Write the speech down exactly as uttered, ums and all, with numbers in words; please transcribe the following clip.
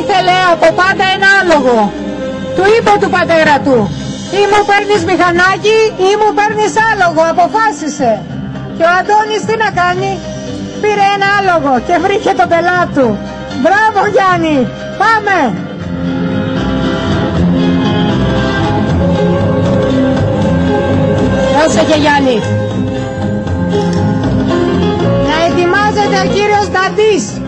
ήθελε από πάντα ένα άλογο. Του είπε του πατέρα του, ή μου παίρνεις μηχανάκι ή μου παίρνεις άλογο, αποφάσισε. Και ο Αντώνης τι να κάνει, πήρε ένα άλογο και βρήκε τον πελάτη του. Μπράβο Γιάννη, πάμε! Πρόσεχε Γιάννη. Να ετοιμάζεται ο κύριος Νταντής.